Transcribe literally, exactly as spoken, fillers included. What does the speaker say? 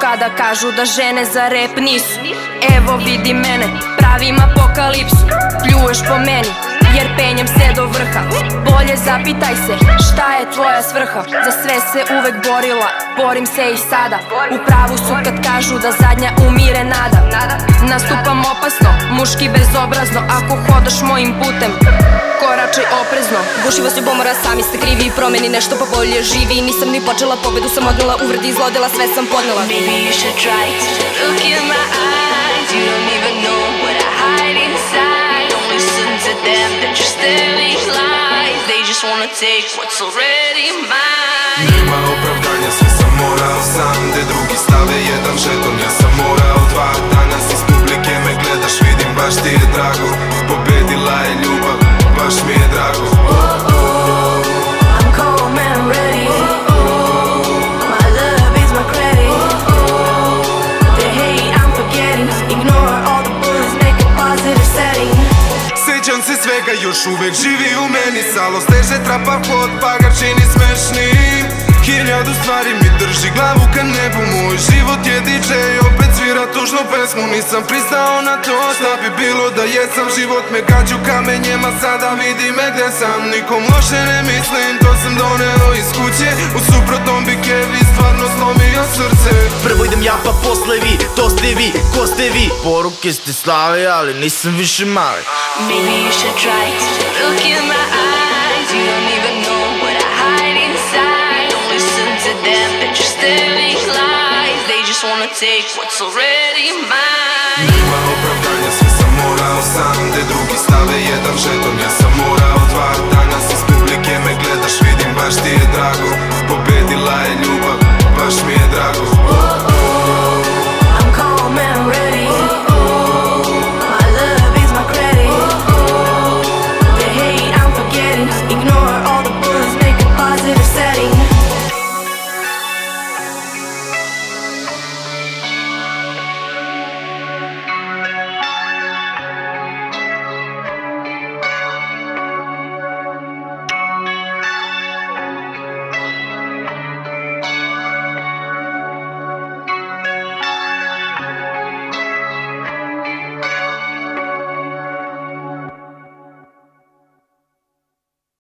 kada kažu da žene za rep nisu. Evo vidi mene, pravim apokalipsu. Pljuješ po meni, jer penjem se do vrha. Bolje zapitaj se, šta je tvoja svrha? Za sve se uvek borila, borim se i sada. U pravu su kad kažu da zadnja umire nada. Nastupam opasno, muški bezobrazno. Ako hodaš mojim putem, koračaj oprezno. Guši vas ljubomora, sami ste krivi i promeni nešto pa bolje živi. Nisam ni počela, pobedu sam odnela, uvredi izlodela, sve sam podnela. Maybe you should try to look in my eyes. You don't even know what I hide inside. Don't listen to them, they're just telling lies. They just wanna take what's already mine. Nema opravdanja, sve sam morao sam. Gde drugi stave jedan žeton, ja sam morao dva. Danas iz publike me gledaš, vidim baš ti je drago. Pobedila je ljubav, baš mi je drago. Sjećam se svega, još uvek živi u meni. Salo steže trapa hod, pa ga čini smešnim. Hiljadu stvari mi drži glavu ka nebu. Moj život je D J, opet svira tužnu pesmu. Nisam pristao na to, šta bi bilo da jesam. Život me gađu kamenjima, sada vidi me gde sam. Nikom loše ne mislim, to sam doneo iz kuće. U suprotnom bi Kevi stvarno slomio srce. Prvo idem ja pa posle vi, to ste vi, ko ste vi? Poruke ste slali, ali nisam više mali. Maybe you should try to look in my eyes. You don't even know what I hide inside. Don't listen to them, they're just telling lies. They just wanna take what's already mine. Nema opravdanja, sve sam morao sam. Gde drugi stave jedan žeton, ja sam morao dva. Danas iz publike me gledaš, vidim baš ti je drago.